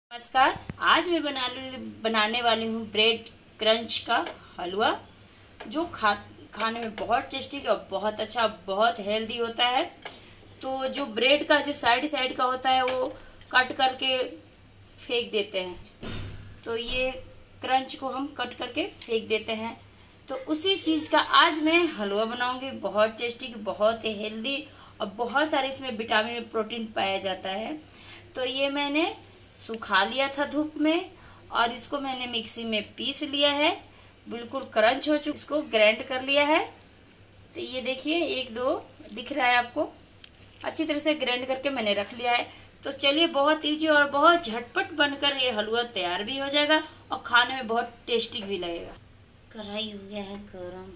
नमस्कार। आज मैं बनाने वाली हूँ ब्रेड क्रंच का हलवा, जो खाने में बहुत टेस्टी और बहुत अच्छा, बहुत हेल्दी होता है। तो जो ब्रेड का जो साइड का होता है वो कट करके फेंक देते हैं, तो ये क्रंच को हम कट करके फेंक देते हैं। तो उसी चीज़ का आज मैं हलवा बनाऊंगी, बहुत टेस्टी, बहुत हेल्दी और बहुत सारे इसमें विटामिन प्रोटीन पाया जाता है। तो ये मैंने सुखा लिया था धूप में और इसको मैंने मिक्सी में पीस लिया है, बिल्कुल क्रंच हो चुका। इसको ग्राइंड कर लिया है। तो ये देखिए, एक दो दिख रहा है आपको, अच्छी तरह से ग्राइंड करके मैंने रख लिया है। तो चलिए, बहुत इजी और बहुत झटपट बनकर ये हलवा तैयार भी हो जाएगा और खाने में बहुत टेस्टी भी लगेगा। कढ़ाई हो गया है गरम।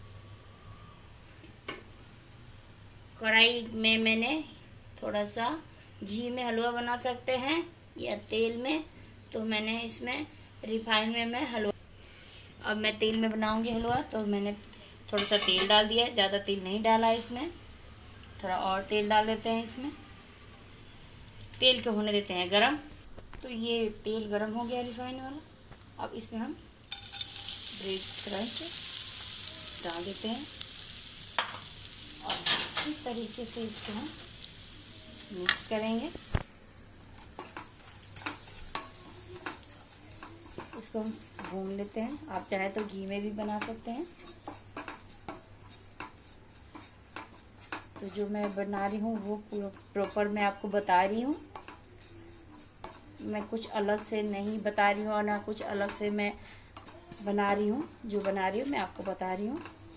कढ़ाई में मैंने थोड़ा सा घी में हलवा बना सकते हैं या तेल में, तो मैंने इसमें रिफाइन में मैं हलवा, अब मैं तेल में बनाऊंगी हलवा, तो मैंने थोड़ा सा तेल डाल दिया है। ज़्यादा तेल नहीं डाला है इसमें, थोड़ा और तेल डाल देते हैं इसमें। तेल को होने देते हैं गरम। तो ये तेल गरम हो गया रिफाइन वाला। अब इसमें हम ब्रेड क्रंच डाल देते हैं और अच्छी तरीके से इसको हम मिक्स करेंगे। इसको हम भून लेते हैं। आप चाहे तो घी में भी बना सकते हैं। तो जो मैं बना रही हूँ वो प्रॉपर मैं आपको बता रही हूँ। मैं कुछ अलग से नहीं बता रही हूँ और ना कुछ अलग से मैं बना रही हूँ। जो बना रही हूँ मैं आपको बता रही हूँ।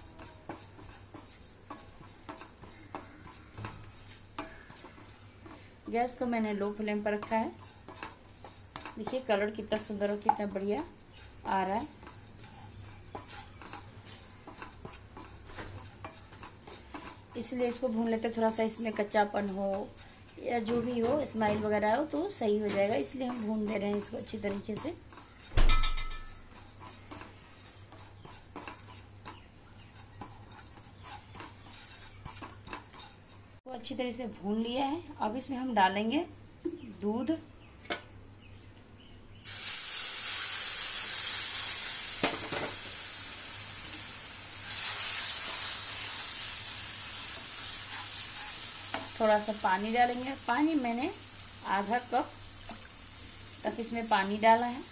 गैस को मैंने लो फ्लेम पर रखा है। देखिए कलर कितना सुंदर और कितना बढ़िया आ रहा है। इसलिए इसको भून लेते, थोड़ा सा इसमें कच्चापन हो या जो भी हो, स्माइल वगैरह हो तो सही हो जाएगा। इसलिए हम भून दे रहे हैं इसको अच्छी तरीके से। तो अच्छी तरह से भून लिया है। अब इसमें हम डालेंगे दूध। थोड़ा सा पानी डालेंगे। पानी मैंने आधा कप तक इसमें पानी डाला है।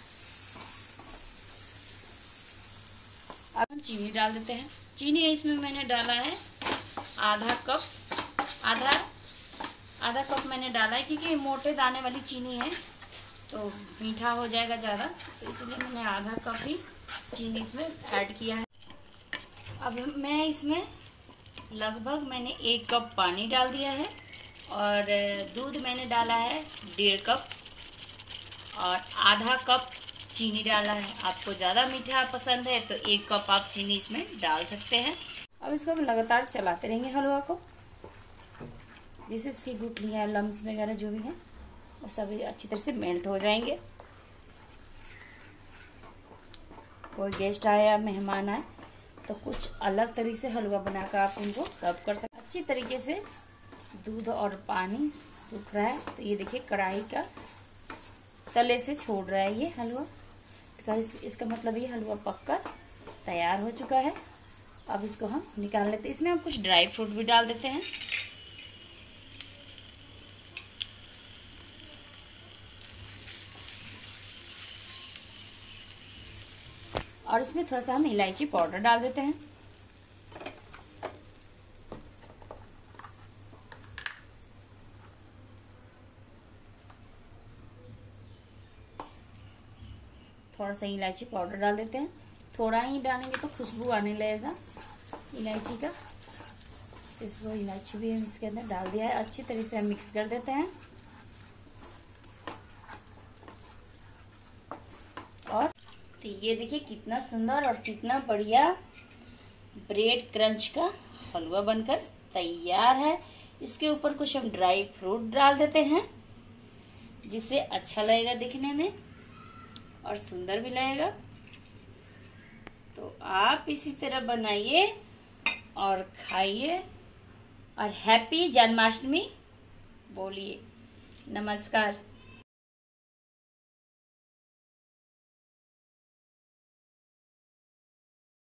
अब हम चीनी डाल देते हैं। चीनी इसमें मैंने डाला है आधा कप मैंने डाला है, क्योंकि मोटे दाने वाली चीनी है तो मीठा हो जाएगा ज़्यादा, तो इसलिए मैंने आधा कप ही चीनी इसमें ऐड किया है। अब मैं इसमें लगभग मैंने 1 कप पानी डाल दिया है और दूध मैंने डाला है 1.5 कप और आधा कप चीनी डाला है। आपको ज़्यादा मीठा पसंद है तो 1 कप आप चीनी इसमें डाल सकते हैं। अब इसको हम लगातार चलाते रहेंगे हलवा को, जिससे इसकी गुठलियाँ, लम्स वगैरह जो भी हैं वो सभी अच्छी तरह से मेल्ट हो जाएंगे। कोई गेस्ट आए या मेहमान आए तो कुछ अलग तरीके से हलवा बनाकर आप उनको सर्व कर सकते। अच्छी तरीके से दूध और पानी सूख रहा है। तो ये देखिए कढ़ाई का तले से छोड़ रहा है ये हलवा। तो इसका मतलब ये हलवा पककर तैयार हो चुका है। अब इसको हम निकाल लेते हैं। इसमें हम कुछ ड्राई फ्रूट भी डाल देते हैं। और इसमें थोड़ा सा हम इलायची पाउडर डाल देते हैं। थोड़ा सा इलायची पाउडर डाल देते हैं। थोड़ा ही डालेंगे तो खुशबू आने लगेगा इलायची का। इसको इलायची भी हम इसके अंदर डाल दिया है। अच्छी तरह से हम मिक्स कर देते हैं। और तो ये देखिए कितना सुंदर और कितना बढ़िया ब्रेड क्रंच का हलवा बनकर तैयार है। इसके ऊपर कुछ हम ड्राई फ्रूट डाल देते हैं, जिससे अच्छा लगेगा दिखने में और सुंदर भी लगेगा। तो आप इसी तरह बनाइए और खाइए और हैप्पी जन्माष्टमी बोलिए। नमस्कार।